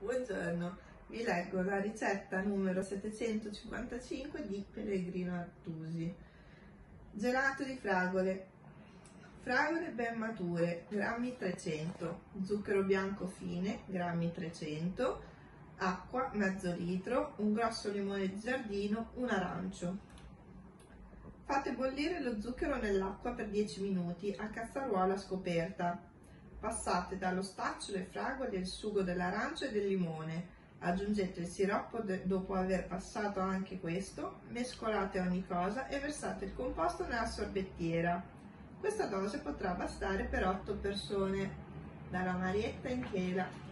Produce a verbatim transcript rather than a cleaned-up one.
Buongiorno, vi leggo la ricetta numero settecentocinquantacinque di Pellegrino Artusi. Gelato di fragole. Fragole ben mature, grammi trecento, zucchero bianco fine, grammi trecento, acqua mezzo litro, un grosso limone di giardino, un arancio. Fate bollire lo zucchero nell'acqua per dieci minuti a cazzaruola scoperta. Passate dallo staccio le fragole e il sugo dell'arancio e del limone. Aggiungete il siroppo dopo aver passato anche questo, mescolate ogni cosa e versate il composto nella sorbettiera. Questa dose potrà bastare per otto persone. Dalla Marietta in Chela.